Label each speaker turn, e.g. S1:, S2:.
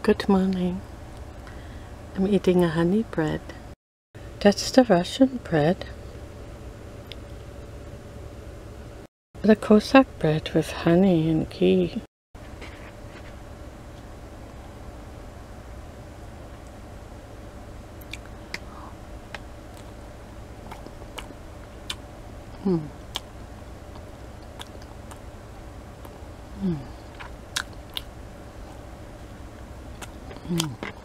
S1: Good morning. I'm eating a honey bread. That's the Russian bread. The Cossack bread with honey and ghee. Mm. Mm. Mm.